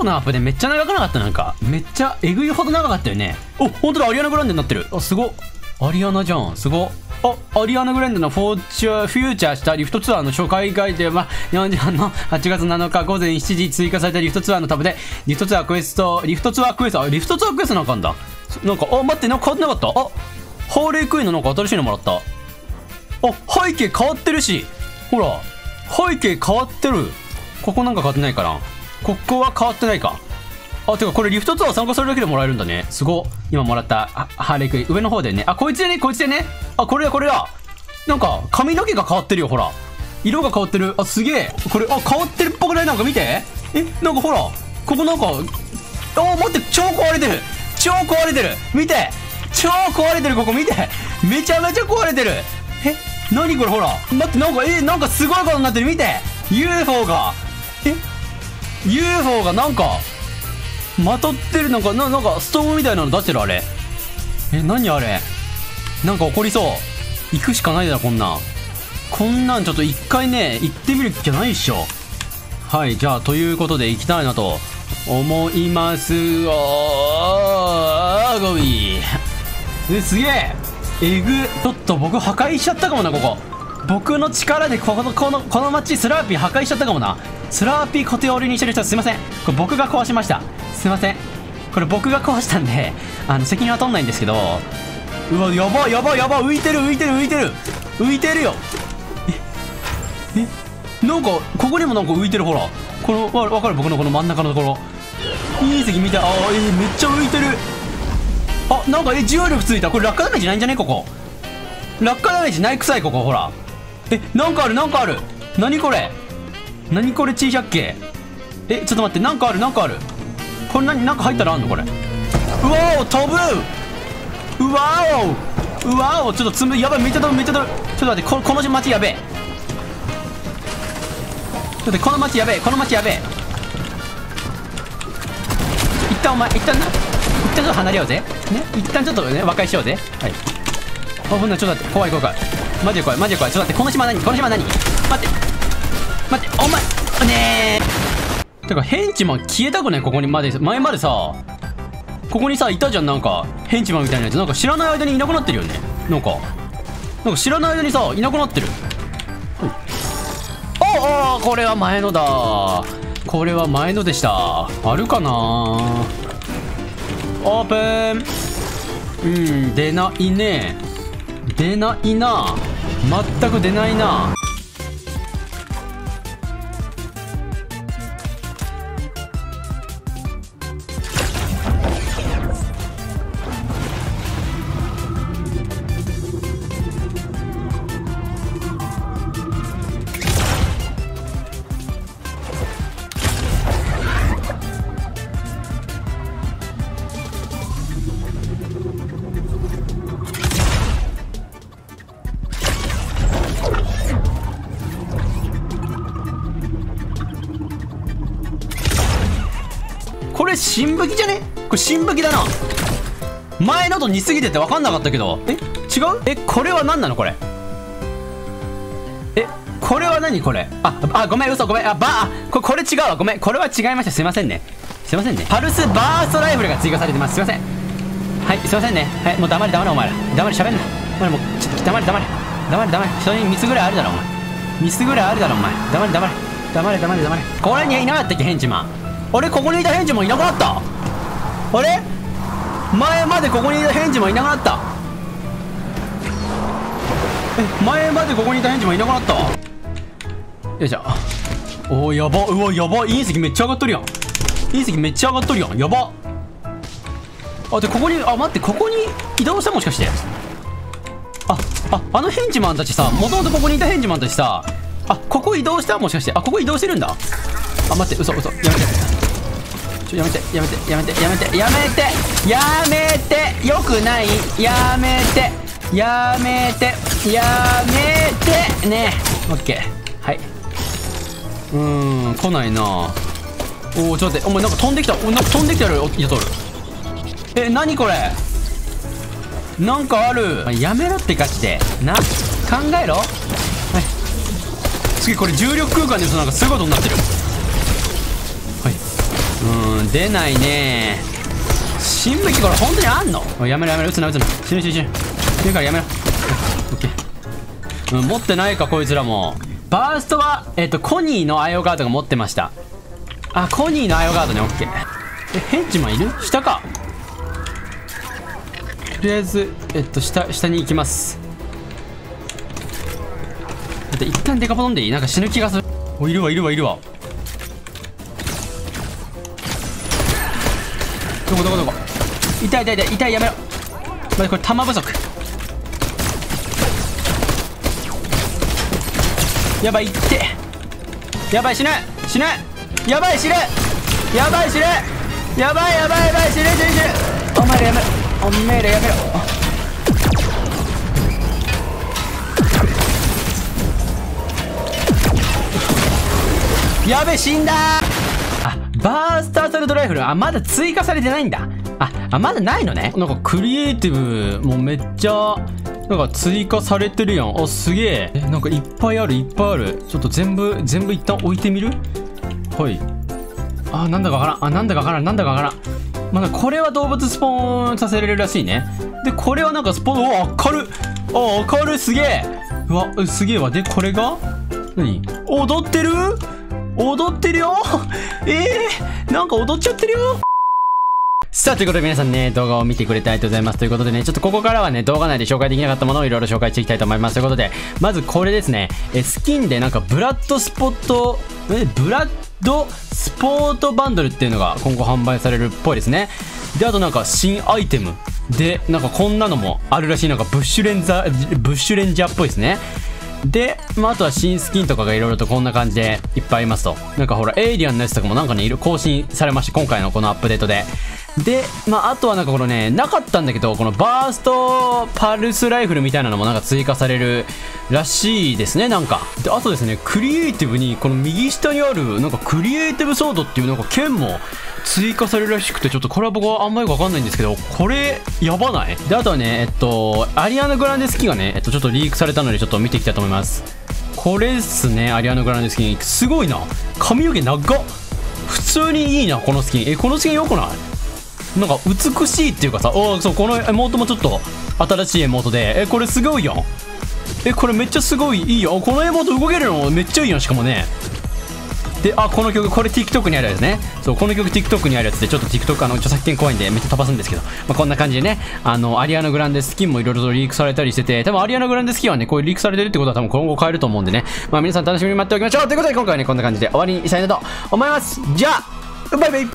のアップでめっちゃ長くなかった？なんかめっちゃえぐいほど長かったよね。お、ほんとだ、アリアナグランデになってる。あ、すごっ。アリアナじゃん、すごっ。あ、アリアナグランデのフューチャーしたリフトツアーの初回会では4時半の8月7日午前7時追加されたリフトツアーのタブでリフトツアークエストなんかあんだ。なんか、あ、待って、なんか変わってなかった？あ、ハーレークイーンのなんか新しいのもらった。あ、背景変わってるし、ほら、背景変わってる。ここなんか変わってないかな。ここは変わってないか。あ、てかこれリフトツアー参加するだけでもらえるんだね。すご。今もらったハーレークイーン上の方でね。あ、こいつでね。あ、これだ。なんか髪の毛が変わってるよ、ほら。色が変わってる。あ、すげえ。これ、あ、変わってるっぽくない？なんか見て。なんかほら、ここなんか、あ、待って、超壊れてる。見て。超壊れてる、ここ見て。めちゃめちゃ壊れてる。何これ、ほら。待って、なんか、なんかすごいことになってる。見て。UFO がなんか、まとってる。なんかストームみたいなの出してる、あれ。何あれ。なんか起こりそう。行くしかないだろ、こんなんちょっと一回ね、行ってみる気じゃないっしょ。はい、じゃあ、ということで行きたいなと思います。ゴビー。すげえ。ちょっと僕破壊しちゃったかもな、ここ。僕の力でこの街スラーピー破壊しちゃったかもな。スラーピー固定折りにしてる人、すいません。これ僕が壊しました。すいません。これ僕が壊したんで、責任は取んないんですけど。うわ、やば、浮いてるよ。なんか、ここにもなんか浮いてる、ほら。この、わかる？僕のこの真ん中のところ。隕石見て、めっちゃ浮いてる。あ、なんか、重力ついた。これ落下ダメージないんじゃね？ここ。落下ダメージないくさい、ここ、ほら。なんかある。何これ珍百景。ちょっと待って、なんかある。これなんか入ったらあんのこれ。うわー、飛ぶ。うわー、ちょっとやばい、めっちゃ飛ぶ。ちょっと待って、この街やべえ。この街やべえ。一旦ちょっと離れようぜ。一旦ちょっとね、和解しようぜ。はい。ほんな、ちょっと待って、怖い。マジで怖い。ちょっと待って、この島何？待って、お前、ねえ。てか、ヘンチマン消えたくない？ここに前までさ、ここにさ、いたじゃん、なんか、ヘンチマンみたいなやつ。なんか知らない間にいなくなってるよね。なんか知らない間にさ、いなくなってる。これは前のだ。これは前のでした。あるかな？オープン。出ないね。出ないな。全く出ないな。これ新武器じゃね？これ新武器だな。前のと似すぎてて分かんなかったけど。違う？これは何なのこれ。これは何これ。ごめん、嘘、ごめん。これ違うわ。ごめん、これは違いました。すいませんね。パルスバーストライフルが追加されてます。すいません。はい、すいませんね。はい、もう黙れ、お前ら。黙れ、喋んな。もう、ちょっと黙れ。人にミスぐらいあるだろ、お前。黙れ。これにいなかったっけ、ヘンチマン。ここにいたヘンチマンいなくなった。前までここにいたヘンチマンいなくなった。前までここにいたヘンチマンいなくなったわ。よいしょ。やば。うわ、やば。隕石めっちゃ上がっとるやん。やば。で、ここに、待って、ここに移動した？もしかして。あのヘンチマンたちさ、もともとここにいたヘンチマンたちさ、ここ移動した？もしかして。ここ移動してるんだ。待って、嘘。やめて。よくない。やめて。ねえ。オッケー。はい。来ないな。ちょっと待って。お前なんか飛んできた。なんか飛んできたよ、ヤトル。何これ。なんかある。やめろってガチで。考えろ。はい。次これ重力空間です。なんかすごいことになってる。はい。 出ないね。新武器これ本当にあんの？やめろやめろ、撃つな撃つな。死ぬ死ぬ死ぬ。死ぬからやめろ。オッケー。持ってないかこいつらも。バーストはコニーのアイオガードが持ってました。あ、コニーのアイオガードね。オッケー。ヘンチマンいる？下か。とりあえず下に行きます。一旦デカポ飛んでいい？なんか死ぬ気がする。お、いるわいるわいるわ。どこどこどこ。痛い痛い痛い痛い、やめろ。待って、これ弾不足。やばい、いってやばい、死ぬ死ぬ、やばい死ぬ、やばい死ぬ、やばいやばいやばい、死ぬ死ぬ死ぬ。お前らやめろ、お前らやめろ。やべえ、死んだー。あ、バースターアサルトライフル、あ、まだ追加されてないんだ。あ、まだないのね。なんかクリエイティブもめっちゃなんか追加されてるやん。あ、すげえ。なんかいっぱいあるいっぱいある。ちょっと全部一旦置いてみる。はい。あ、なんだかわからん。あ、なんだかわからん。なんだかわからん。まあ、これは動物スポーンさせれるらしいね。で、これはなんかスポーン、お、明るい。あ、明るい、すげえ。うわ、すげえわ。で、これが何？踊ってる？踊ってるよ。なんか踊っちゃってるよ。さあ、ということで皆さんね、動画を見てくれてありがとうございます。ということでね、ちょっとここからはね、動画内で紹介できなかったものをいろいろ紹介していきたいと思います。ということで、まずこれですね、スキンでなんかブラッドスポットバンドルっていうのが今後販売されるっぽいですね。で、あとなんか新アイテムで、なんかこんなのもあるらしい。なんかブッシュレンジャーっぽいですね。で、まあ、あとは新スキンとかがいろいろとこんな感じでいっぱいありますと。なんかほら、エイリアンのやつとかもなんかね、更新されまして、今回のこのアップデートで。で、まあ、あとはなんかこのね、なかったんだけど、このバーストパルスライフルみたいなのもなんか追加されるらしいですね、なんか。で、あとですね、クリエイティブに、この右下にある、なんかクリエイティブソードっていうなんか剣も追加されるらしくて、ちょっとこれは僕はあんまりよくわかんないんですけど、これ、やばない？で、あとはね、アリアナグランデスキがね、ちょっとリークされたので、ちょっと見ていきたいと思います。これっすね、アリアナグランデスキ。すごいな。髪の毛長っ。普通にいいな、このスキン。このスキン良くない？なんか美しいっていうかさ、そう、このエモートもちょっと新しいエモートで、これすごいやん。これめっちゃすごいいいよ。このエモート動けるのめっちゃいいやん、しかもね。で、この曲、これ TikTok にあるやつね。そう、この曲 TikTok にあるやつで、ちょっと TikTok 著作権怖いんでめっちゃ飛ばすんですけど、まあ、こんな感じでね、アリアナグランデスキンもいろいろとリークされたりしてて、多分アリアナグランデスキンはね、こういうリークされてるってことは多分今後変えると思うんでね、まあ皆さん楽しみに待っておきましょうということで、今回はね、こんな感じで終わりにしたいなと思います。じゃあ、バイバイ。